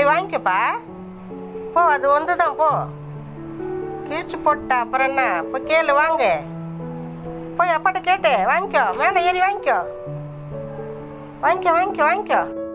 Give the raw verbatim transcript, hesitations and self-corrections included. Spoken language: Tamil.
போய் வாங்கிக்கப்பா. போ, அது வந்து தான் போ. கிழிச்சு போட்டா அப்புறம் என்ன? இப்போ கேளு, வாங்க. போய் அப்பாட்ட கேட்டு வாங்கிக்கோ. மேலே ஏறி வாங்கிக்கோ. வாங்கிக்கோ வாங்கிக்கோ வாங்கிக்கோ